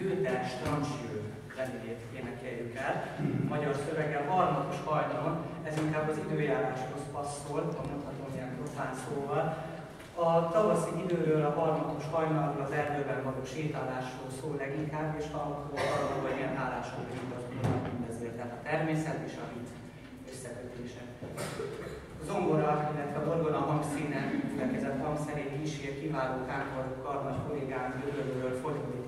Goethe Strandsjö zenét énekeljük el. Magyar szöveggel harmatos hajnalon, ez inkább az időjáráshoz passzol, ha mondhatom ilyen profán szóval. A tavaszi időről, a harmatos hajnalról, az erdőben való sétálásról szól leginkább, és arról, hogy milyen hálások mindazok mindezért, tehát a természet és a hit összekötése. A zongora, illetve a orgona hangszínen üvegezett hangszerét kísér kiváló kántor karnagy kollégám Gödöllőről Fogyói